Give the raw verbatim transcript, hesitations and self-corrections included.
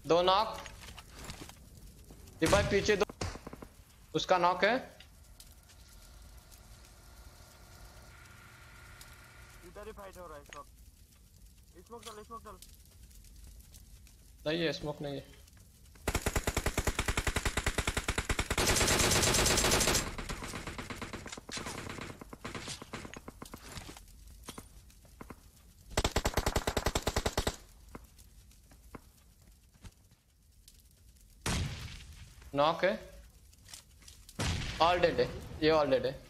दो नॉक। ये भाई पीछे दो, उसका नॉक है। इधर ही फाइट हो रहा है सब। स्मोक चल, स्मोक चल। नहीं है स्मोक नहीं है। नॉक है, ऑल डेड है, ये ऑल डेड है।